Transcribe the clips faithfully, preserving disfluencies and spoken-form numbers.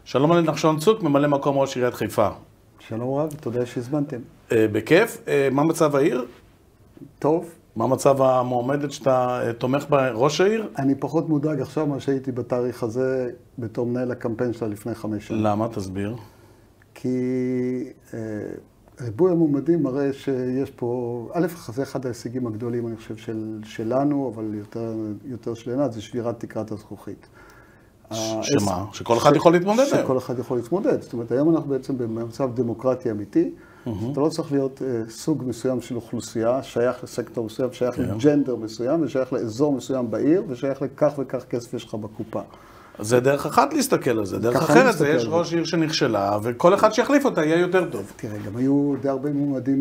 שלום על נחשון צוק, ממלא מקום ראש עיריית חיפה. שלום רב, תודה שהזמנתם. בכיף. מה מצב העיר? טוב. מה מצב המועמדת שאתה תומך בראש העיר? אני פחות מודאג עכשיו מה שהייתי בתאריך הזה בתור מנהל הקמפיין שלה לפני חמש שנים. למה? תסביר. כי אה, ריבוי המועמדים מראה שיש פה, א', זה אחד ההישגים הגדולים, אני חושב, של, שלנו, אבל יותר, יותר של עינת, זה שבירת תקרת הזכוכית. שמה? שכל אחד יכול להתמודד? שכל אחד יכול להתמודד. זאת אומרת, היום אנחנו בעצם במצב דמוקרטי אמיתי. אתה לא צריך להיות סוג מסוים של אוכלוסייה, שייך לסקטור מסוים, שייך לג'נדר מסוים, ושייך לאזור מסוים בעיר, ושייך לכך וכך כסף יש לך בקופה. זה דרך אחת להסתכל על זה. דרך אחרת זה יש ראש עיר שנכשלה, וכל אחד שיחליף אותה יהיה יותר טוב. תראה, גם היו די הרבה מועמדים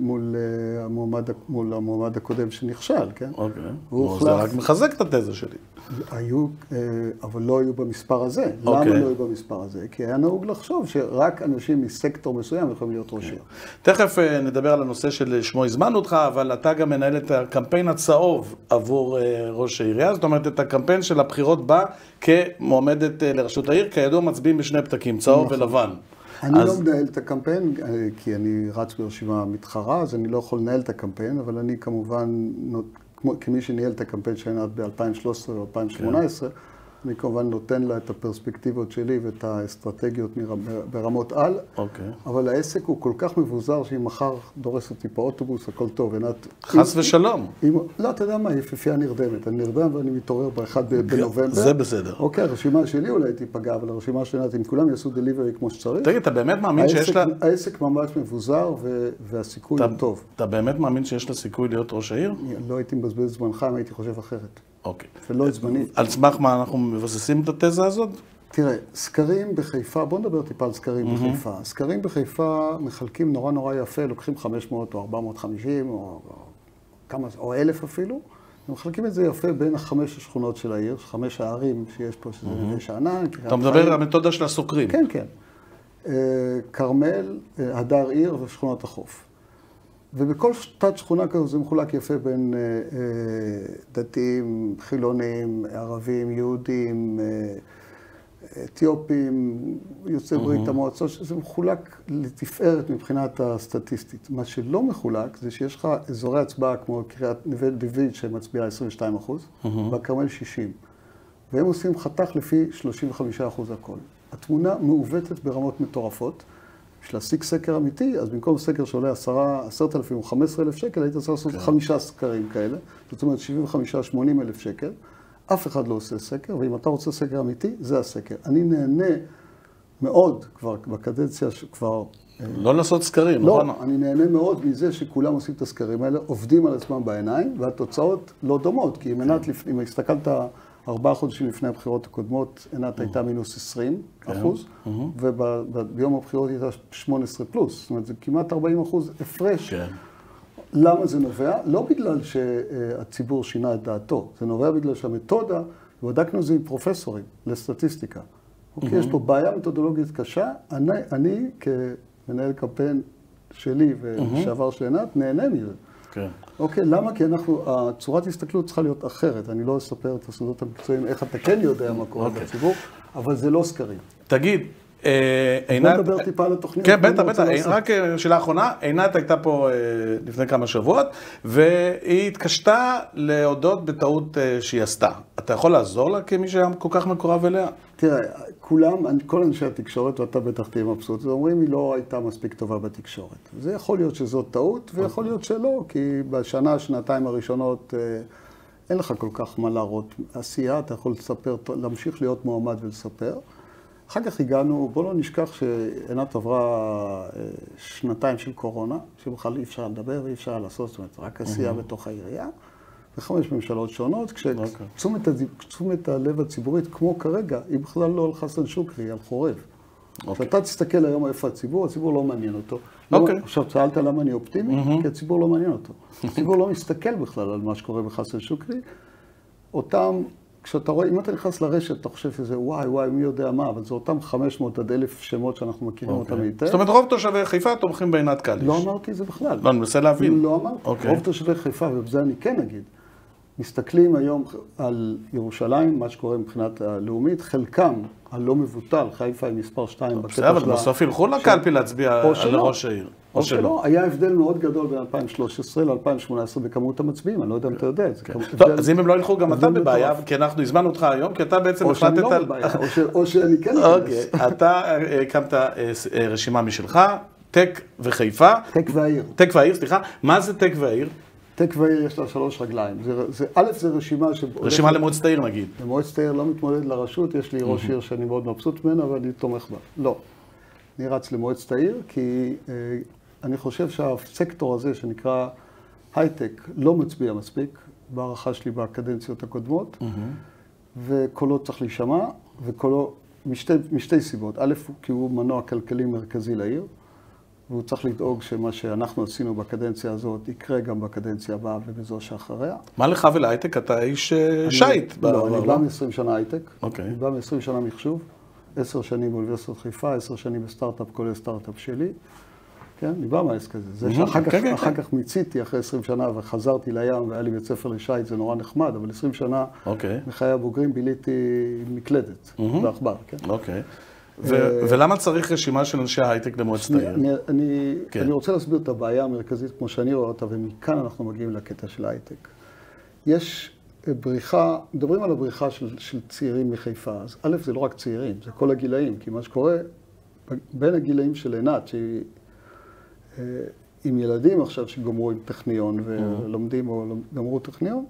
מול המועמד הקודם שנכשל, כן? אוקיי. זה רק מחזק את התזה שלי. היו, אבל לא היו במספר הזה. למה לא היו במספר הזה? כי היה נהוג לחשוב שרק אנשים מסקטור מסוים יכולים להיות ראש עיר. תכף נדבר על הנושא של שמו הזמנו אותך, אבל אתה גם מנהל את הקמפיין הצהוב עבור ראש העירייה. זאת אומרת, את הקמפיין של הבחירות בה כמועמדת לראשות העיר, כידוע מצביעים בשני פתקים, צהוב ולבן. אני לא מנהל את הקמפיין, כי אני רץ ברשימה מתחרה, אז אני לא יכול לנהל את הקמפיין, אבל אני כמובן כמי שניהל את הקמפיין שלנו ב-אלפיים ושלוש עשרה ו-אלפיים ושמונה עשרה, אני כמובן נותן לה את הפרספקטיבות שלי ואת האסטרטגיות ברמות על, אבל העסק הוא כל כך מבוזר שאם מחר דורס אותי פה אוטובוס, הכל טוב. חס ושלום. לא, אתה יודע מה, יפיפייה נרדמת. אני נרדם ואני מתעורר באחד בנובמבר. זה בסדר. אוקיי, הרשימה שלי אולי תיפגע, אבל הרשימה שלנו, אם כולם יעשו דליברי כמו שצריך. תגיד, אתה באמת מאמין שיש לה... העסק ממש מבוזר והסיכוי הוא טוב. אתה באמת מאמין שיש לה סיכוי להיות ראש העיר? לא הייתי מבזבז זמנך אם הייתי חושב אחרת. אוקיי. ולא את זמני. על סמך מה אנחנו מבססים את התזה הזאת? תראה, סקרים בחיפה, בוא נדבר טיפה על סקרים בחיפה. סקרים בחיפה מחלקים נורא נורא יפה, לוקחים חמש מאות או ארבע מאות וחמישים או כמה, או אלף אפילו. מחלקים את זה יפה בין החמש השכונות של העיר, חמש הערים שיש פה, שזה נווה שאנן. אתה מדבר על המתודה של הסוקרים. כן, כן. כרמל, הדר עיר ושכונות החוף. ובכל תת שכונה כזו זה מחולק יפה בין אה, אה, דתיים, חילונים, ערבים, יהודים, אה, אתיופים, יוצאי ברית המועצות, זה מחולק לתפארת מבחינת הסטטיסטית. מה שלא מחולק זה שיש לך אזורי הצבעה כמו קריית נווה דוד שמצביעה עשרים ושתיים אחוז, והכרמל שישים. והם עושים חתך לפי שלושים וחמישה אחוז הכל. התמונה מעוותת ברמות מטורפות. בשביל להשיג סקר אמיתי, אז במקום סקר שעולה עשרת אלפים או חמישה עשר אלף שקל, היית צריך לעשות חמישה סקרים כאלה. זאת אומרת, שבעים וחמישה שמונים אלף שקל. אף אחד לא עושה סקר, ואם אתה רוצה סקר אמיתי, זה הסקר. אני נהנה מאוד כבר בקדנציה שכבר... לא לעשות סקרים, נכון? לא, אני נהנה מאוד מזה שכולם עושים את הסקרים האלה, עובדים על עצמם בעיניים, והתוצאות לא דומות, כי אם עינת, אם הסתכלת ארבעה חודשים לפני הבחירות הקודמות, עינת הייתה מינוס עשרים אחוז, וביום הבחירות הייתה שמונה עשרה פלוס. זאת אומרת, זה כמעט ארבעים אחוז הפרש. למה זה נובע? לא בגלל שהציבור שינה את דעתו, זה נובע בגלל שהמתודה, ובדקנו את זה עם פרופסורים לסטטיסטיקה. אוקיי, יש פה בעיה מתודולוגית קשה, אני כמנהל קמפיין שלי ושעבר של עינת, נהנה מזה. אוקיי, למה? כי אנחנו, הצורת הסתכלות צריכה להיות אחרת. אני לא אספר את הסודות המקצועיים, איך אתה כן יודע מה קורה בציבור, אבל זה לא סקרים. תגיד, עינת... בוא נדבר טיפה על התוכניות. כן, בטח, בטח. רק שאלה אחרונה, עינת הייתה פה לפני כמה שבועות, והיא התקשתה להודות בטעות שהיא עשתה. אתה יכול לעזור לה כמי שהיה כל כך מקורב אליה? תראה, כולם, כל אנשי התקשורת, ואתה בטח תהיה מבסוט, אומרים, היא לא הייתה מספיק טובה בתקשורת. זה יכול להיות שזאת טעות, ויכול להיות שלא, כי בשנה, שנתיים הראשונות, אין לך כל כך מה להראות עשייה, אתה יכול לספר, להמשיך להיות מועמד ולספר. אחר כך הגענו, בוא לא נשכח שעינת עברה שנתיים של קורונה, שבכלל אי אפשר לדבר, אי אפשר לעשות, זאת אומרת, רק עשייה בתוך העירייה, וחמש ממשלות שונות, כשתשומת הלב הציבורית, כמו כרגע, היא בכלל לא על חסן שוקרי, היא על חורב. כשאתה תסתכל היום איפה הציבור, הציבור לא מעניין אותו. עכשיו, שאלת למה אני אופטימי? כי הציבור לא מעניין אותו. הציבור לא מסתכל בכלל על מה שקורה בחסן שוקרי. אותם... כשאתה רואה, אם אתה נכנס לרשת, אתה חושב שזה וואי, וואי, מי יודע מה, אבל זה אותם חמש מאות עד אלף שמות שאנחנו מכירים אותם היטב. זאת אומרת, רוב תושבי חיפה תומכים בעינת קליש. לא אמרתי את זה בכלל. לא, אני מנסה להבין. לא אמרתי. רוב תושבי חיפה, ובזה אני כן אגיד, מסתכלים היום על ירושלים, מה שקורה מבחינת הלאומית, חלקם הלא מבוטל, חיפה היא מספר שתיים בקטע שלה. אבל בסוף ילכו לקלפי להצביע על ראש העיר. או שלא, היה הבדל מאוד גדול בין אלפיים ושלוש עשרה ל-אלפיים שמונה עשרה בכמות המצביעים, אני לא יודע אם אתה יודע את זה. אז אם הם לא ילכו, גם אתה בבעיה, כי אנחנו הזמנו אותך היום, כי אתה בעצם החלטת... או שאני לא בבעיה, או שאני כן אכנס. אתה הקמת רשימה משלך, טק וחיפה. טק והעיר. טק והעיר, סליחה. מה זה טק והעיר? טק והעיר יש לה שלוש רגליים. א', זה רשימה ש... רשימה למועצת העיר נגיד. למועצת העיר לא מתמודד לרשות, יש לי ראש עיר שאני מאוד מבסוט ממנה, ואני תומך בה. לא. אני רץ למועצת העיר, כי אני חושב שהסקטור הזה שנקרא הייטק לא מצביע מספיק, בהערכה שלי בקדנציות הקודמות, וקולו צריך להישמע, וקולו משתי, משתי סיבות. א', כי הוא מנוע כלכלי מרכזי לעיר, והוא צריך לדאוג שמה שאנחנו עשינו בקדנציה הזאת יקרה גם בקדנציה הבאה ובזו שאחריה. מה לך ולהייטק? אתה איש שייט. לא, אני בא מ-עשרים שנה הייטק. אוקיי. אני בא מ-עשרים שנה מחשוב. עשר שנים באוניברסיטת חיפה, עשר שנים בסטארט-אפ, כולל סטארט-אפ שלי. כן, אני בא מהעסק הזה. זה שאחר כך מיציתי אחרי עשרים שנה וחזרתי לים והיה לי בית ספר לשייט, זה נורא נחמד, אבל עשרים שנה מחיי הבוגרים ביליתי מקלדת, בעכבר, כן? אוקיי. ולמה צריך רשימה של אנשי הייטק למועצת העיר? אני רוצה להסביר את הבעיה המרכזית כמו שאני רואה אותה, ומכאן אנחנו מגיעים לקטע של הייטק. יש בריחה, מדברים על הבריחה של, של צעירים מחיפה, אז א', זה לא רק צעירים, זה כל הגילאים, כי מה שקורה בין הגילאים של עינת, שהיא עם ילדים עכשיו שגמרו עם טכניון ולומדים או גמרו טכניון,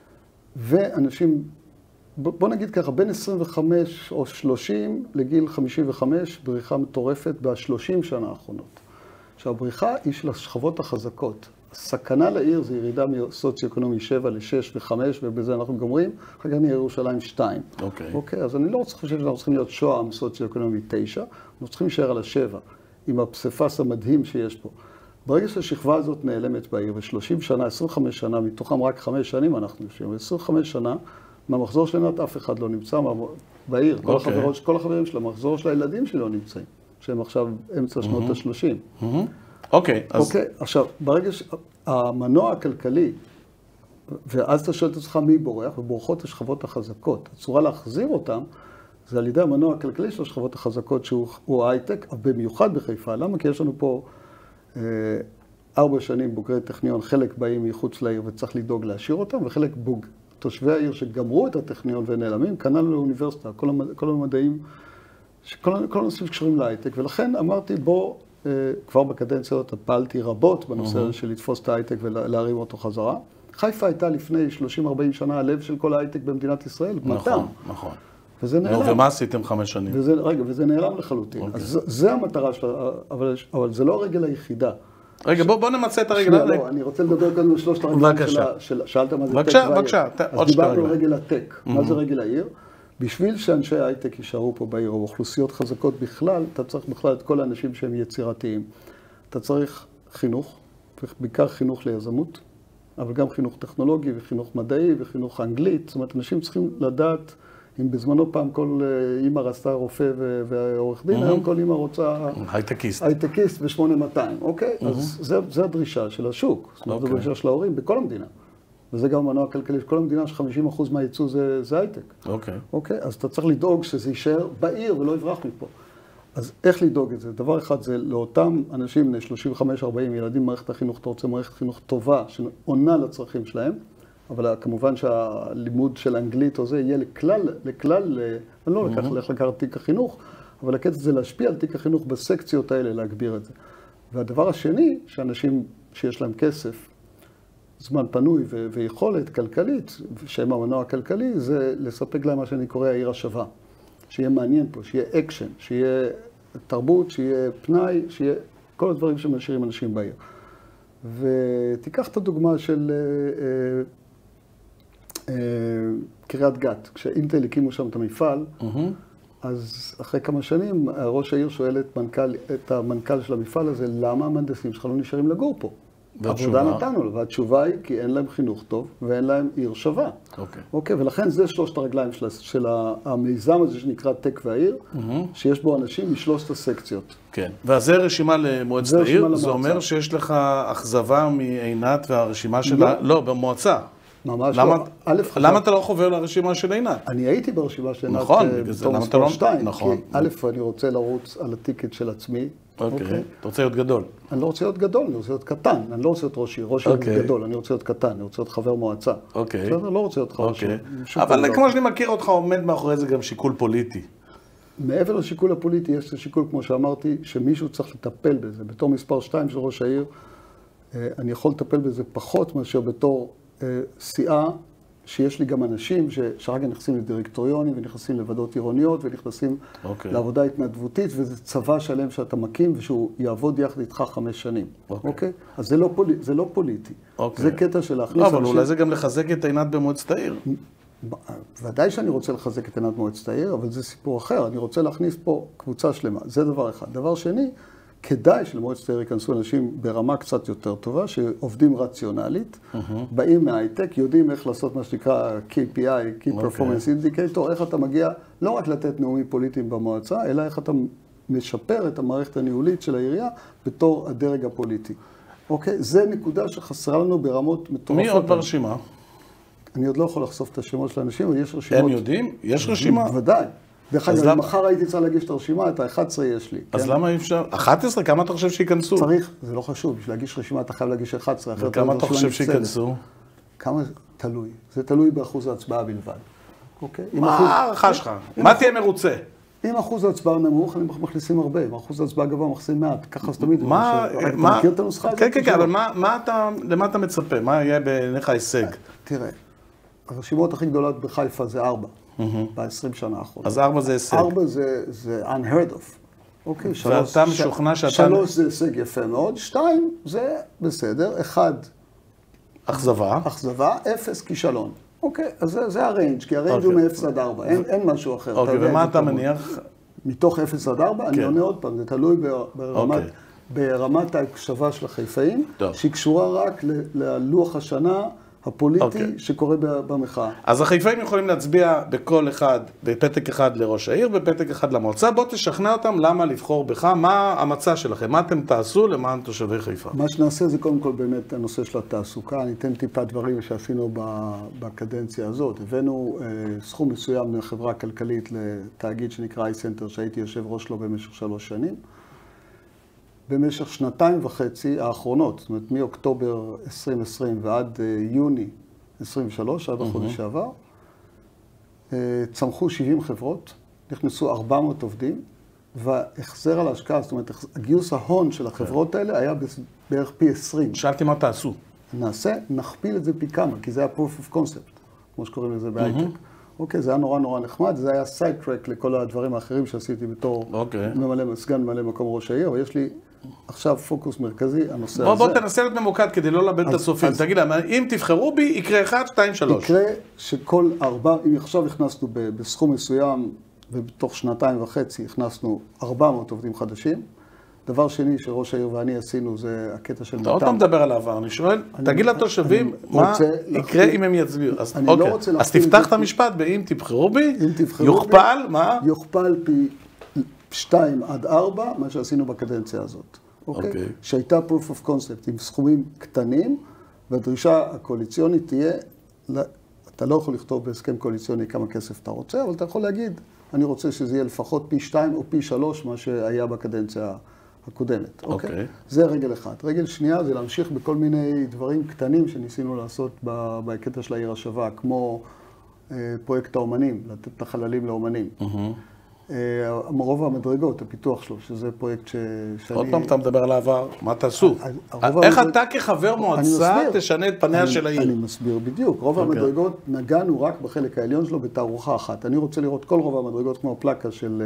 ואנשים, בוא נגיד ככה, בין עשרים וחמש או שלושים לגיל חמישים וחמש, בריחה מטורפת ב-שלושים שנה האחרונות. עכשיו, הבריחה היא של השכבות החזקות. הסכנה לעיר זה ירידה מסוציו-אקונומי שבע ל-שש ו-חמש, ובזה אנחנו גומרים, אחר כך נהיה ירושלים שתיים. אוקיי. אוקיי, אז אני לא חושב שאנחנו צריכים להיות שוהם סוציו-אקונומי תשע, אנחנו צריכים להישאר על השבע, עם הפסיפס המדהים שיש פה. ברגע שהשכבה הזאת נעלמת בעיר, ו-שלושים שנה, עשרים וחמש שנה, מתוכם רק חמש שנים אנחנו יושבים, ו-עשרים וחמש שנה, מהמחזור שלנו אף אחד לא נמצא בעיר. כל החברות, כל החברים של המחזור של הילדים שלי לא נמצאים, שהם עכשיו אמצע שנות ה-שלושים. אוקיי, אז... אוקיי, עכשיו, ברגע שהמנוע הכלכלי, ואז אתה שואל את עצמך מי בורח, ובורחות השכבות החזקות. הצורה להחזיר אותם, זה על ידי המנוע הכלכלי של השכבות החזקות, שהוא הייטק, במיוחד בחיפה. למה? כי יש לנו פה אה, ארבע שנים בוגרי טכניון, חלק באים מחוץ לעיר וצריך לדאוג להשאיר אותם, וחלק בוג... תושבי העיר שגמרו את הטכניון ונעלמים, כנ"ל לאוניברסיטה, כל, המד... כל המדעים, כל, כל הנושאים שקשורים להייטק. ולכן אמרתי, בוא, אה, כבר בקדנציה הזאת פעלתי רבות בנושא הזה של לתפוס את ההייטק ולהרים אותו חזרה. חיפה הייתה לפני שלושים ארבעים שנה הלב של כל ההייטק במדינת ישראל. נכון, נכון. וזה נעלם. ומה עשיתם חמש שנים? וזה, רגע, וזה נעלם לחלוטין. Okay. אז זה המטרה שלה, אבל, אבל זה לא הרגל היחידה. רגע, ש... בוא, בוא נמצא את הרגל. שנייה, לא, אני רוצה לדבר כאן על שלושת הרגלים שלה, של... שאלת מה זה טק והעיר. בבקשה, בבקשה. אז דיברנו על רגל הטק. Mm-hmm. מה זה רגל העיר? בשביל שאנשי הייטק יישארו פה בעיר, או אוכלוסיות חזקות בכלל, אתה צריך בכלל את כל האנשים שהם יצירתיים. אתה צריך חינוך, בעיקר חינוך ליזמות, אבל גם חינוך טכנולוגי וחינוך מדעי וחינוך אנגלית. זאת אומרת, אנשים צריכים לדעת, אם בזמנו פעם כל אימא רצתה רופא ועורך דין, היום כל אימא רוצה... הייטקיסט. הייטקיסט ב-שמונה מאתיים, אוקיי? אז זה הדרישה של השוק. זאת אומרת, זו הדרישה של ההורים בכל המדינה. וזה גם המנוע הכלכלי של כל המדינה, ש-חמישים אחוז מהייצוא זה הייטק. אוקיי. אוקיי? אז אתה צריך לדאוג שזה יישאר בעיר ולא יברח מפה. אז איך לדאוג את זה? דבר אחד זה לאותם אנשים, בני שלושים וחמש ארבעים ילדים במערכת החינוך, אתה רוצה מערכת חינוך טובה, שעונה לצרכים שלהם, אבל כמובן שהלימוד של האנגלית או זה יהיה לכלל, לכלל, אני לא לקח, לך לקחת תיק החינוך, אבל הקטע זה להשפיע על תיק החינוך בסקציות האלה, להגביר את זה. והדבר השני, שאנשים שיש להם כסף, זמן פנוי ו- ויכולת כלכלית, שהם המנוע הכלכלי, זה לספק להם מה שאני קורא העיר השווה. שיהיה מעניין פה, שיהיה אקשן, שיהיה תרבות, שיהיה פנאי, שיהיה כל הדברים שמשאירים אנשים בעיר. ותיקח את הדוגמה של אה, אה, קריית גת. כשאינטל הקימו שם את המפעל, mm-hmm. אז אחרי כמה שנים, ראש העיר שואל את, מנכ"ל, את המנכ"ל של המפעל הזה, למה המהנדסים שלך לא נשארים לגור פה? עבודה נתנו לו, והתשובה היא כי אין להם חינוך טוב ואין להם עיר שווה. אוקיי. אוקיי, ולכן זה שלושת הרגליים של, של המיזם הזה שנקרא טק והעיר, mm-hmm. שיש בו אנשים משלושת הסקציות. כן, ואז זה רשימה למועצת העיר, זה אומר שיש לך אכזבה מעינת והרשימה שלה, לא, במועצה. ממש למה, לא. א', חשב... למה אתה לא חובר לרשימה של עינת? אני הייתי ברשימה של עינת נכון, uh, בגלל זה, בתור למה אתה מספר לא... שתיים. נכון. כי א', אני רוצה לרוץ על הטיקט של עצמי. אוקיי. אוקיי. אתה רוצה להיות גדול. אני לא רוצה להיות גדול, אני רוצה להיות קטן. אני לא רוצה להיות ראש עיר. ראש עיר אוקיי. הוא גדול, אני רוצה להיות קטן, אני רוצה להיות חבר מועצה. אוקיי. בסדר? לא רוצה להיות ראש עיר. אוקיי. אבל כמו שאני מכיר אותך, עומד מאחורי זה גם שיקול פוליטי. מעבר לשיקול הפוליטי, יש שיקול, כמו שאמרתי, שמישהו צריך לטפל בזה. בתור מספר שתיים של ראש העיר, אני יכול לטפל בזה פחות מאשר בתור סיעה, שיש לי גם אנשים שרגע נכנסים לדירקטוריונים ונכנסים לוועדות עירוניות ונכנסים okay. לעבודה התנדבותית, וזה צבא שלם שאתה מקים ושהוא יעבוד יחד איתך חמש שנים. אוקיי? Okay. Okay? אז זה לא, פולי, זה לא פוליטי. Okay. זה קטע של להכניס... לא, אבל אנשים... אולי זה גם לחזק את עינת במועצת העיר. ודאי שאני רוצה לחזק את עינת מועצת העיר, אבל זה סיפור אחר. אני רוצה להכניס פה קבוצה שלמה. זה דבר אחד. דבר שני, כדאי שלמועצת העיר ייכנסו אנשים ברמה קצת יותר טובה, שעובדים רציונלית, mm-hmm. באים מההייטק, יודעים איך לעשות מה שנקרא K P I, Key Performance okay. Indicator, איך אתה מגיע לא רק לתת נאומים פוליטיים במועצה, אלא איך אתה משפר את המערכת הניהולית של העירייה בתור הדרג הפוליטי. אוקיי? זה נקודה שחסרה לנו ברמות מטורפות. מי עוד ברשימה? אני עוד לא יכול לחשוף את השמות של האנשים, אבל יש רשימות... הם יודעים? יש רשימה? בוודאי. דרך אגב, מחר הייתי צריך להגיש את הרשימה, את ה-אחת עשרה יש לי. אז למה אי אפשר? אחת עשרה? כמה אתה חושב שייכנסו? צריך, זה לא חשוב, בשביל להגיש רשימה אתה חייב להגיש אחת עשרה. וכמה אתה חושב שייכנסו? כמה? תלוי. זה תלוי באחוז ההצבעה בלבד. אוקיי? מה הערכה שלך? מה תהיה מרוצה? אם אחוז ההצבעה נמוך, אני מכניסים הרבה. אם אחוז ההצבעה גבוה, מכניסים מעט. ככה זה תמיד. מה? אתה מכיר את הנוסחה הזאת? כן, כן, כן, אבל למה אתה מצפה? מה יהיה בעיניך ההישג? תראה, הרשימות הכי גדולות בחיפה זה ארבע. ב-עשרים שנה האחרונות. אז ארבע זה הישג. ארבע זה unheard of. אוקיי, ואתה משוכנע שאתה... שלוש זה הישג יפה מאוד, שתיים זה בסדר, אחד... אכזבה. אכזבה, אפס כישלון. אוקיי, אז זה הריינג', כי הריינג' הוא מ-אפס עד ארבע, אין משהו אחר. אוקיי, ומה אתה מניח? מתוך אפס עד ארבע, אני עונה עוד פעם, זה תלוי ברמת ההקשבה של החיפאים, שהיא קשורה רק ללוח השנה, הפוליטי okay. שקורה במחאה. אז החיפאים יכולים להצביע בכל אחד, בפתק אחד לראש העיר, בפתק אחד למועצה. בוא תשכנע אותם למה לבחור בך, מה המצע שלכם, מה אתם תעשו למען תושבי חיפה. מה שנעשה זה קודם כל באמת הנושא של התעסוקה. אני אתן טיפה דברים שעשינו בקדנציה הזאת. הבאנו אה, סכום מסוים לחברה כלכלית לתאגיד שנקרא iCenter, שהייתי יושב ראש לו במשך שלוש שנים. במשך שנתיים וחצי האחרונות, זאת אומרת, מאוקטובר עשרים עשרים ועד יוני עשרים ושלוש, עד החודש שעבר, צמחו שבעים חברות, נכנסו ארבע מאות עובדים, והחזר על ההשקעה, זאת אומרת, גיוס ההון של החברות האלה היה בערך פי עשרים. שאלתי מה תעשו. נעשה, נכפיל את זה פי כמה, כי זה היה proof of concept, כמו שקוראים לזה בהייטק. אוקיי, זה היה נורא נורא נחמד, זה היה סייד טרק לכל הדברים האחרים שעשיתי בתור סגן ממלא מקום ראש העיר, אבל יש לי עכשיו פוקוס מרכזי, הנושא הזה. בוא תנסה להיות ממוקד כדי לא לאבד את הסופים. תגיד להם, אם תבחרו בי, יקרה אחד, שתיים, שלוש. יקרה שכל ארבע, אם עכשיו הכנסנו בסכום מסוים, ובתוך שנתיים וחצי הכנסנו ארבע מאות עובדים חדשים. דבר שני שראש העיר ואני עשינו זה הקטע של... אתה עוד פעם מדבר על העבר, אני שואל, תגיד לתושבים מה יקרה אם הם יצביעו. אז תפתח את המשפט באם תבחרו בי, יוכפל, מה? יוכפל פי שתיים עד ארבע, מה שעשינו בקדנציה הזאת. אוקיי? שהייתה proof of concept עם סכומים קטנים, והדרישה הקואליציונית תהיה, אתה לא יכול לכתוב בהסכם קואליציוני כמה כסף אתה רוצה, אבל אתה יכול להגיד, אני רוצה שזה יהיה לפחות פי שתיים או פי שלוש, מה שהיה בקדנציה הקודמת. אוקיי? Okay. זה רגל אחד. רגל שנייה זה להמשיך בכל מיני דברים קטנים שניסינו לעשות בקטע של העיר השווה, כמו אה, פרויקט האומנים, לתת את החללים לאומנים. Mm-hmm. אה, רוב המדרגות, הפיתוח שלו, שזה פרויקט ש... שאני... עוד פעם אתה מדבר על העבר, מה תעשו? איך אתה כחבר מועצה תשנה את פניה של העיר? אני מסביר בדיוק. רוב המדרגות נגענו רק בחלק העליון שלו בתערוכה אחת. אני רוצה לראות כל רוב המדרגות כמו הפלקה של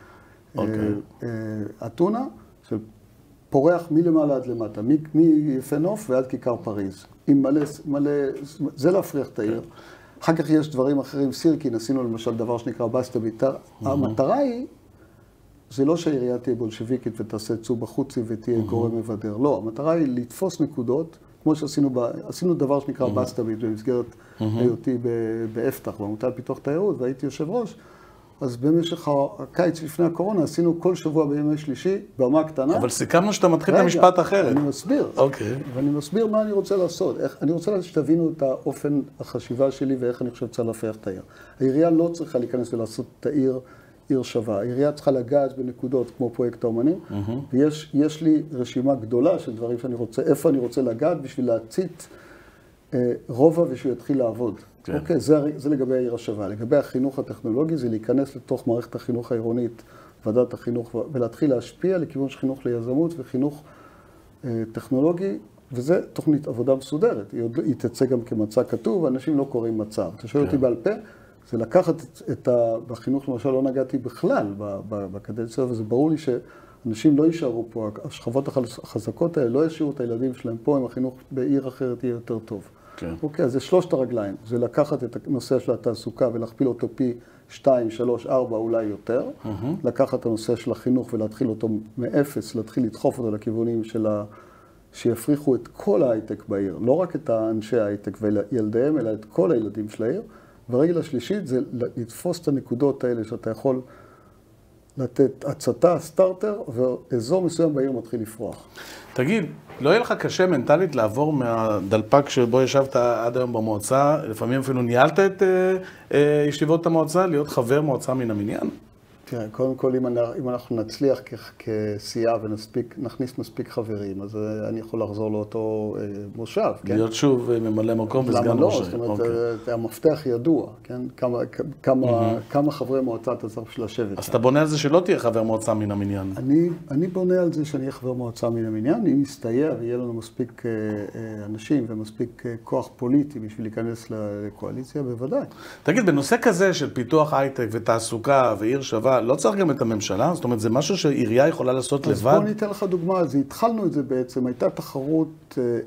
אתונה, של פורח מלמעלה עד למטה, מיפה נוף ועד כיכר פריז. עם מלא, מלא, זה להפריח את העיר. אחר כך יש דברים אחרים, סירקין, עשינו למשל דבר שנקרא בסטה ביתר. המטרה היא, זה לא שהעירייה תהיה בולשביקית ותעשה צוב בחוצי ותהיה גורם מבדר. לא, המטרה היא לתפוס נקודות, כמו שעשינו, עשינו דבר שנקרא בסטה ביתר, במסגרת היותי באפתח, בעמותה לפיתוח תיירות, והייתי יושב ראש. אז במשך הקיץ לפני הקורונה עשינו כל שבוע בימי שלישי, במה קטנה. אבל סיכמנו שאתה מתחיל את המשפט אחרת. אני מסביר. אוקיי. ואני מסביר מה אני רוצה לעשות. איך, אני רוצה שתבינו את האופן החשיבה שלי ואיך אני חושב שצריך להפך את העיר. העירייה לא צריכה להיכנס ולעשות את העיר עיר שווה. העירייה צריכה לגעת בנקודות כמו פרויקט האומנים, mm-hmm. ויש יש לי רשימה גדולה של דברים שאני רוצה, איפה אני רוצה לגעת בשביל להצית אה, רובע ושהוא יתחיל לעבוד. כן. אוקיי, זה, זה לגבי העיר השווה. לגבי החינוך הטכנולוגי זה להיכנס לתוך מערכת החינוך העירונית, ועדת החינוך, ולהתחיל להשפיע לכיוון של חינוך ליזמות וחינוך אה, טכנולוגי, וזה תוכנית עבודה מסודרת. היא, עוד, היא תצא גם כמצע כתוב, ואנשים לא קוראים מצע. אתה שואל כן. אותי בעל פה, זה לקחת את, את ה... בחינוך למשל לא נגעתי בכלל בקדנציה, וזה ברור לי שאנשים לא יישארו פה, השכבות החזקות האלה לא ישאירו את הילדים שלהם פה, אם החינוך בעיר אחרת יהיה יותר טוב. כן. אוקיי, אז זה שלושת הרגליים. זה לקחת את הנושא של התעסוקה ולהכפיל אותו פי שתיים, שלוש, ארבע, אולי יותר. Mm-hmm. לקחת את הנושא של החינוך ולהתחיל אותו מאפס, להתחיל לדחוף אותו לכיוונים של ה... שיפריחו את כל ההייטק בעיר. לא רק את האנשי ההייטק וילדיהם, אלא את כל הילדים של העיר. והרגל השלישית זה לתפוס את הנקודות האלה שאתה יכול לתת הצתה, סטארטר, ואזור מסוים בעיר מתחיל לפרוח. תגיד, לא יהיה לך קשה מנטלית לעבור מהדלפק שבו ישבת עד היום במועצה, לפעמים אפילו ניהלת את אה, אה, ישיבות המועצה, להיות חבר מועצה מן המניין? תראה, קודם כל, אם, אם אנחנו נצליח כסיעה ונכניס מספיק חברים, אז אני יכול לחזור לאותו אה, מושב, כן? להיות שוב ממלא מקום וסגן ראש העיר. למה לא? זאת אומרת, okay. המפתח ידוע, כן? כמה, כמה, mm-hmm. כמה חברי מועצה אתה צריך בשביל לשבת. אז אתה בונה על זה שלא תהיה חבר מועצה מן המניין. אני, אני בונה על זה שאני אהיה חבר מועצה מן המניין, אם יסתייע ויהיה לנו מספיק אה, אנשים ומספיק אה, כוח פוליטי בשביל להיכנס לקואליציה, בוודאי. תגיד, בנושא כזה של פיתוח הייטק ותעסוקה ועיר שווה, לא צריך גם את הממשלה? זאת אומרת, זה משהו שעירייה יכולה לעשות לבד? אז בוא ניתן לך דוגמה. אז התחלנו את זה בעצם. הייתה תחרות אה,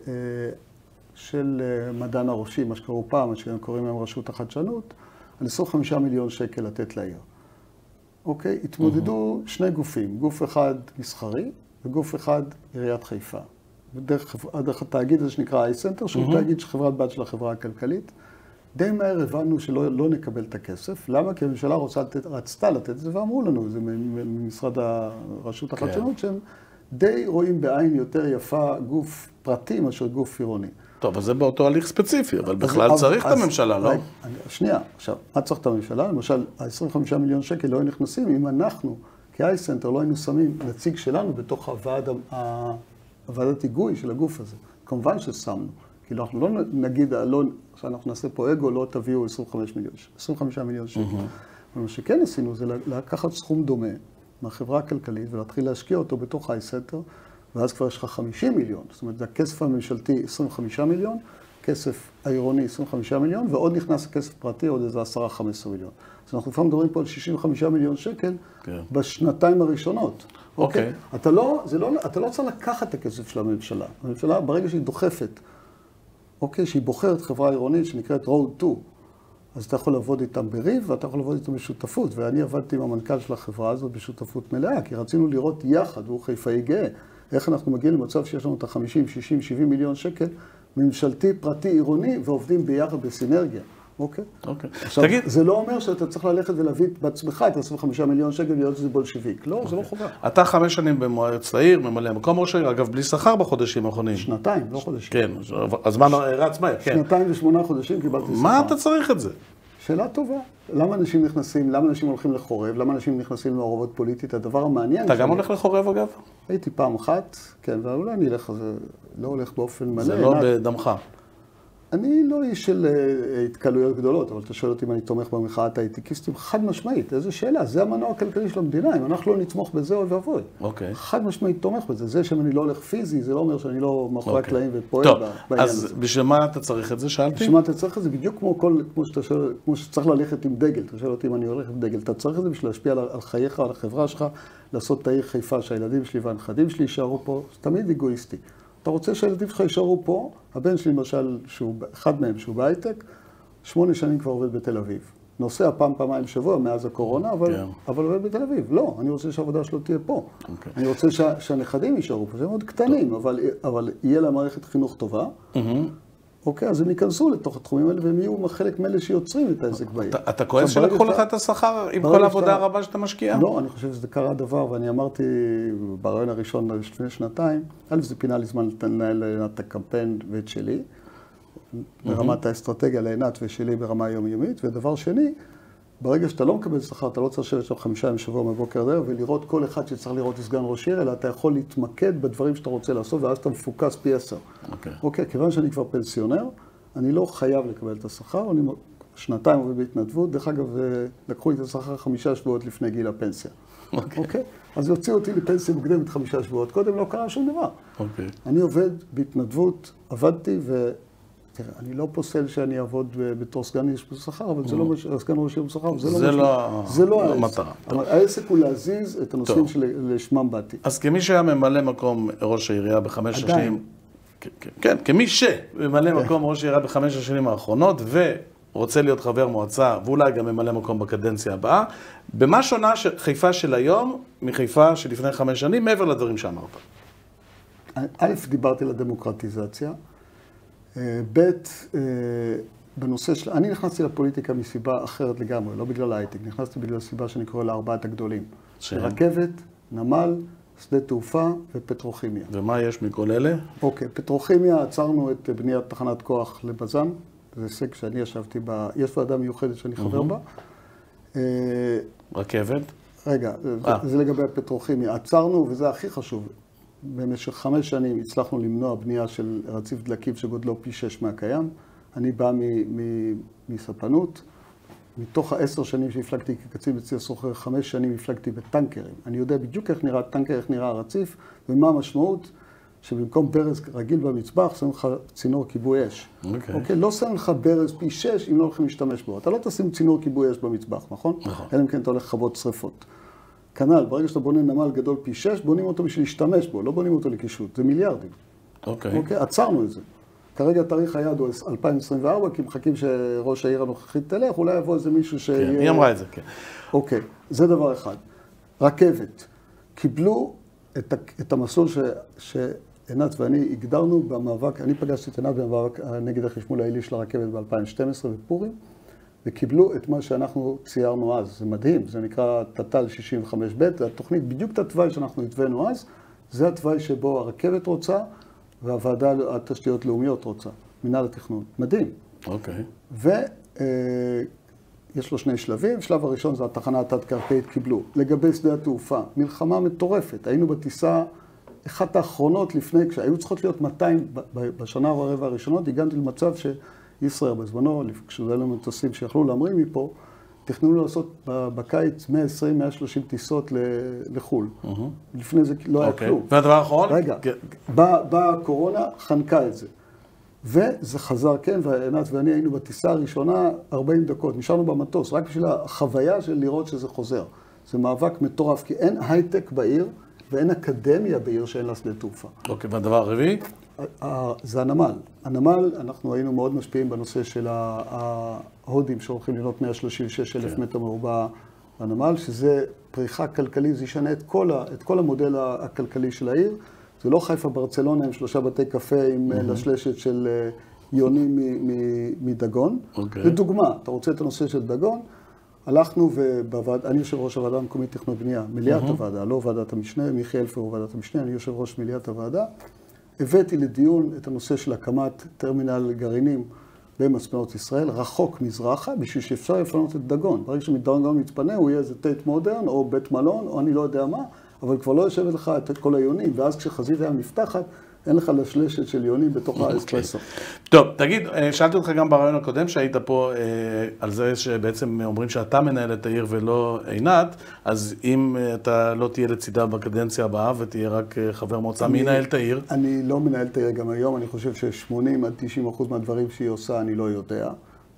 של אה, מדען הראשי, מה שקראו פעם, מה שקוראים להם רשות החדשנות, על עשרים וחמישה מיליון שקל לתת לעיר. אוקיי? התמודדו mm-hmm. שני גופים. גוף אחד מסחרי וגוף אחד עיריית חיפה. ודרך דרך התאגיד הזה שנקרא אי-סנטר, שהוא mm-hmm. תאגיד של חברת בת של החברה הכלכלית. די מהר הבנו שלא לא נקבל את הכסף. למה? כי הממשלה רוצה לתת, רצתה לתת את זה, ואמרו לנו, זה ממשרד הרשות החדשנות, שהם די רואים בעין יותר יפה גוף פרטי מאשר גוף עירוני. טוב, אז זה באותו הליך ספציפי, אבל בכלל צריך את הממשלה, לא? שנייה, עכשיו, מה צריך את הממשלה? למשל, ה-עשרים וחמישה מיליון שקל לא היו נכנסים, אם אנחנו, כאי-סנטר, לא היינו שמים נציג שלנו בתוך הוועדת היגוי של הגוף הזה. כמובן ששמנו. כאילו, אנחנו לא נגיד, לא, שאנחנו נעשה פה אגו, לא תביאו עשרים וחמישה מיליון שקל. אבל מה שכן עשינו זה לקחת סכום דומה מהחברה הכלכלית ולהתחיל להשקיע אותו בתוך האי-סנטר, ואז כבר יש לך חמישים מיליון. זאת אומרת, הכסף הממשלתי עשרים וחמישה מיליון, כסף העירוני עשרים וחמישה מיליון, ועוד נכנס כסף פרטי, עוד איזה עשרה עד חמש עשרה מיליון. אז אנחנו לפעמים מדברים פה על שישים וחמישה מיליון שקל בשנתיים הראשונות. אוקיי? אתה לא, זה לא, אתה לא צריך לקחת את הכסף של הממשלה. הממשלה, ברגע שהיא דוחפת, אוקיי, שהיא בוחרת חברה עירונית שנקראת road to, אז אתה יכול לעבוד איתם בריב, ואתה יכול לעבוד איתם בשותפות. ואני עבדתי עם המנכ"ל של החברה הזאת בשותפות מלאה, כי רצינו לראות יחד, הוא חיפאי גאה, איך אנחנו מגיעים למצב שיש לנו את ה-חמישים, שישים, שבעים מיליון שקל, ממשלתי, פרטי, עירוני, ועובדים ביחד בסינרגיה. אוקיי? אוקיי. עכשיו, תגיד... זה לא אומר שאתה צריך ללכת ולהביא בעצמך את עשרים וחמישה מיליון שקל להיות שזה בולשיביק. לא, זה לא חובה. אתה חמש שנים במועצת העיר, ממלא מקום ראש העיר, אגב, בלי שכר בחודשים האחרונים. שנתיים, לא חודשים. כן, הזמן רץ מהר, כן. שנתיים ושמונה חודשים קיבלתי שכר. מה אתה צריך את זה? שאלה טובה. למה אנשים נכנסים, למה אנשים הולכים לחורב, למה אנשים נכנסים למעורבות פוליטית? הדבר המעניין... אתה גם הולך לחורב, אגב? הייתי פעם אחת, כן, ואולי אני אלך, זה לא הולך באופן מלא. זה לא בדמך. אני לא איש של התקלויות גדולות, אבל אתה שואל אותי אם אני תומך במחאת ההייטקיסטים, חד משמעית, איזו שאלה, זה המנוע הכלכלי של המדינה, אם אנחנו לא נתמוך בזה אוי ואבוי. אוקיי. חד משמעית תומך בזה, זה שאני לא הולך פיזי, זה לא אומר שאני לא מאחורי הקלעים ופועל בעניין הזה. טוב, אז בשביל מה אתה צריך את זה, שאלתי? בשביל מה אתה צריך את זה, בדיוק כמו כל, כמו שאתה שואל, כמו שצריך ללכת עם דגל, אתה שואל אותי אם אני הולך עם דגל, אתה צריך את זה בשביל להשפיע על חייך, על החברה שלך, לעשות את העיר חיפה, שהילדים שלי והנכדים שלי יישארו פה, זה תמיד אגואיסטי. אתה רוצה שהילדים שלך יישארו פה, הבן שלי למשל, שהוא, אחד מהם שהוא בהייטק, שמונה שנים כבר עובד בתל אביב. נוסע פעם, פעמיים בשבוע מאז הקורונה, אבל, כן. אבל עובד בתל אביב. לא, אני רוצה שהעבודה שלו תהיה פה. Okay. אני רוצה שה, שהנכדים יישארו פה, שהם מאוד קטנים, אבל, אבל יהיה לה מערכת חינוך טובה, mm-hmm. אוקיי, אז הם ייכנסו לתוך התחומים האלה, והם יהיו חלק מאלה שיוצרים את העסק בעיר. אתה כועס שלקחו לך את השכר עם כל העבודה הרבה שאתה משקיע? לא, אני חושב שזה קרה דבר, ואני אמרתי ברעיון הראשון לפני שנתיים, א', זה פינה לי זמן לנהל את הקמפיין ואת שלי, ברמת האסטרטגיה לעינת ושלי ברמה היומיומית, ודבר שני, ברגע שאתה לא מקבל שכר, אתה לא צריך לשבת שם חמישה ימים שבוע מבוקר עד ערב, ולראות כל אחד שצריך לראות סגן ראש עיר, אלא אתה יכול להתמקד בדברים שאתה רוצה לעשות, ואז אתה מפוקס פי עשר. אוקיי. אוקיי, כיוון שאני כבר פנסיונר, אני לא חייב לקבל את השכר, אני שנתיים עובד בהתנדבות, דרך אגב, לקחו לי את השכר חמישה שבועות לפני גיל הפנסיה. אוקיי. אוקיי? אז יוציאו אותי לפנסיה מוקדמת חמישה שבועות, קודם לא קרה שום דבר. אוקיי. אני עובד בהתנדבות, עבדתי ו... תראה, אני לא פוסל שאני אעבוד בתור סגן איש בשכר, אבל זה לא סגן ראש עיר בשכר, זה לא המטרה. העסק הוא להזיז את הנושאים שלשמם באתי. אז כמי שהיה ממלא מקום ראש העירייה בחמש השנים, כן, כמי שממלא מקום ראש העירייה בחמש השנים האחרונות, ורוצה להיות חבר מועצה, ואולי גם ממלא מקום בקדנציה הבאה, במה שונה חיפה של היום מחיפה שלפני חמש שנים, מעבר לדברים שאמרת? א', דיברתי על הדמוקרטיזציה. ב', בנושא של... אני נכנסתי לפוליטיקה מסיבה אחרת לגמרי, לא בגלל ההייטק. נכנסתי בגלל סיבה שאני קורא לארבעת הגדולים. רכבת, נמל, שדה תעופה ופטרוכימיה. ומה יש מכל אלה? אוקיי, פטרוכימיה, עצרנו את בניית תחנת כוח לבזן. זה הישג שאני ישבתי בה... יש ועדה מיוחדת שאני חבר בה. רכבת? רגע, זה לגבי הפטרוכימיה. עצרנו, וזה הכי חשוב. במשך חמש שנים הצלחנו למנוע בנייה של רציף דלקים שגודלו פי שש מהקיים. אני בא מספנות. מתוך העשר שנים שהפלגתי כקצין בצי הסוחר, חמש שנים הפלגתי בטנקרים. אני יודע בדיוק איך נראה טנקר, איך נראה הרציף, ומה המשמעות שבמקום ברז רגיל במצבח, שמים לך צינור כיבוי אש. אוקיי. אוקיי? לא שמים לך ברז פי שש אם לא הולכים להשתמש בו. אתה לא תשים צינור כיבוי אש במצבח, נכון? נכון. אלא אם כן אתה הולך לכבות שריפות. כנ"ל, ברגע שאתה בונה נמל גדול פי שש, בונים אותו בשביל להשתמש בו, לא בונים אותו לקישוט. זה מיליארדים. אוקיי. אוקיי? עצרנו את זה. כרגע תאריך היעד הוא אלפיים עשרים וארבע, כי מחכים שראש העיר הנוכחית תלך, אולי יבוא איזה מישהו שיהיה... כן, היא אמרה את זה, כן. אוקיי, זה דבר אחד. רכבת. קיבלו את, את המסלול ש, שעינת ואני הגדרנו במאבק, אני פגשתי את עינת במאבק נגד החשמול העילי של הרכבת ב-אלפיים ושתים עשרה בפורים, וקיבלו את מה שאנחנו ציירנו אז. זה מדהים, זה נקרא תת"ל שישים וחמש ב', זה התוכנית, בדיוק את התוואי שאנחנו התווינו אז, זה התוואי שבו הרכבת רוצה, והוועדה התשתיות לאומיות רוצה, מנהל התכנון. מדהים. אוקיי. ויש לו שני שלבים. שלב הראשון זה התחנה התת-קרקעית קיבלו. לגבי שדה התעופה, מלחמה מטורפת. היינו בטיסה, אחת האחרונות לפני, כשהיו צריכות להיות מאתיים, בשנה ורבע הראשונות, הגעתי למצב שישראל בזמנו, כשזה היו מטוסים שיכלו להמריא מפה, תכננו לעשות בקיץ מאה עשרים מאה שלושים טיסות לחו"ל. לפני זה לא היה כלום. והדבר האחרון? רגע, באה הקורונה, חנקה את זה. וזה חזר, כן, ועינת ואני היינו בטיסה הראשונה ארבעים דקות. נשארנו במטוס, רק בשביל החוויה של לראות שזה חוזר. זה מאבק מטורף, כי אין הייטק בעיר, ואין אקדמיה בעיר שאין לה שדה תעופה. אוקיי, והדבר הרביעי? זה הנמל. הנמל, אנחנו היינו מאוד משפיעים בנושא של ההודים שהולכים לבנות מאה שלושים ושש אלף מטר מרובע הנמל, שזה פריחה כלכלית, זה ישנה את כל, את כל המודל הכלכלי של העיר. זה לא חיפה ברצלונה עם שלושה בתי קפה עם לשלשת של יונים מדגון. לדוגמה, אתה רוצה את הנושא של דגון, הלכנו ובוועד, אני יושב ראש הוועדה המקומית תכנון בנייה, מליאת הוועדה, לא ועדת המשנה, מיכי אלפר הוא ועדת המשנה, אני יושב ראש מליאת הוועדה. הבאתי לדיון את הנושא של הקמת טרמינל גרעינים במספנות ישראל, רחוק מזרחה, בשביל שאפשר לפנות את דגון. ברגע שמדגון מתפנה, הוא יהיה איזה טייט מודרן, או בית מלון, או אני לא יודע מה, אבל כבר לא יושבת לך את כל היונים, ואז כשחזית היה נפתחת, אין לך לשלשת של יונים בתוך האספרסו. טוב, תגיד, שאלתי אותך גם ברעיון הקודם שהיית פה על זה שבעצם אומרים שאתה מנהל את העיר ולא עינת, אז אם אתה לא תהיה לצידה בקדנציה הבאה ותהיה רק חבר מועצה, מי ינהל את העיר? אני לא מנהל את העיר גם היום, אני חושב ש-שמונים עד תשעים אחוז מהדברים שהיא עושה אני לא יודע.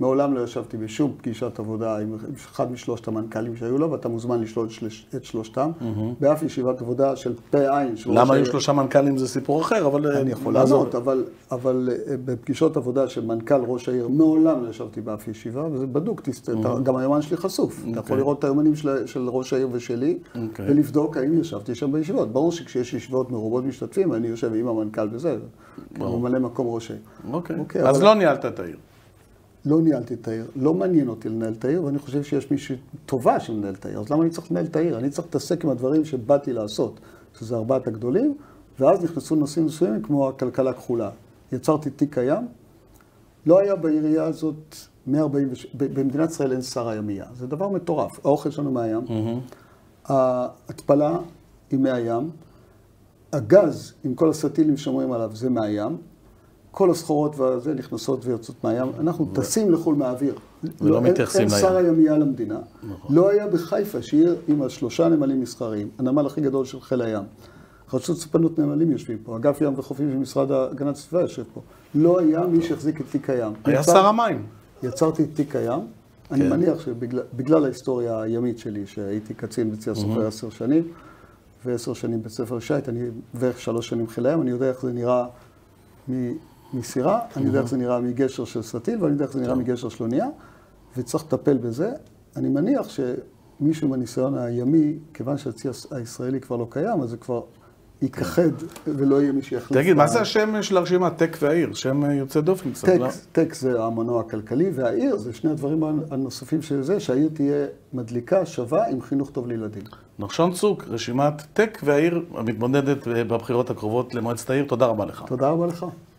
מעולם לא ישבתי בשום פגישת עבודה עם אחד משלושת המנכ"לים שהיו לו, ואתה מוזמן לשאול את שלושתם, באף ישיבת עבודה של פה עין. למה היו שלושה מנכ"לים זה סיפור אחר, אבל... אני יכול לענות, אבל בפגישות עבודה של מנכ"ל ראש העיר, מעולם לא ישבתי באף ישיבה, וזה בדוק, גם היומן שלי חשוף. אתה יכול לראות את היומנים של ראש העיר ושלי, ולבדוק האם ישבתי שם בישיבות. ברור שכשיש ישיבות מרובות משתתפים, אני יושב עם המנכ"ל וזה, ממלא מקום ראש העיר. אוקיי, אז לא ניהלת את העיר. לא ניהלתי את העיר, לא מעניין אותי לנהל את העיר, ואני חושב שיש מישהו טובה שמנהל את העיר. אז למה אני צריך לנהל את העיר? אני צריך להתעסק עם הדברים שבאתי לעשות, שזה ארבעת הגדולים, ואז נכנסו נושאים מסוימים כמו הכלכלה הכחולה. יצרתי תיק הים, לא היה בעירייה הזאת, מאה וארבעים ושש, במדינת ישראל אין שר הימייה. זה דבר מטורף. האוכל שלנו מהים, ההתפלה היא מהים, הגז עם כל הסטילים שאומרים עליו זה מהים, כל הסחורות והזה נכנסות ויוצאות מהים, אנחנו טסים לחול מהאוויר. ולא מתייחסים לים. אין שר הימייה למדינה. לא היה בחיפה, שעיר עם שלושה נמלים מסחריים, הנמל הכי גדול של חיל הים. רשות ספנות נמלים יושבים פה, אגף ים וחופים של משרד הגנת הסביבה יושב פה. לא היה מי שהחזיק את תיק הים. היה שר המים. יצרתי את תיק הים. אני מניח שבגלל ההיסטוריה הימית שלי, שהייתי קצין בצי הסוחר עשר שנים, ועשר שנים בספר שייט, אני בערך שלוש שנים חיל הים, אני יודע איך זה נראה מסירה, אני יודע איך זה נראה מגשר של סטיל, ואני יודע איך זה נראה מגשר של אונייה, וצריך לטפל בזה. אני מניח שמישהו בניסיון הימי, כיוון שהצי הישראלי כבר לא קיים, אז זה כבר ייכחד ולא יהיה מי שיחליף. תגיד, מה זה השם של הרשימה? טק והעיר, שם יוצא דופן קצת, לא? טק זה המנוע הכלכלי, והעיר זה שני הדברים הנוספים של זה, שהעיר תהיה מדליקה, שווה, עם חינוך טוב לילדים. נחשון צוק, רשימת טק והעיר המתמודדת בבחירות הקרובות למועצת העיר, תודה רבה לך. תודה רבה לך.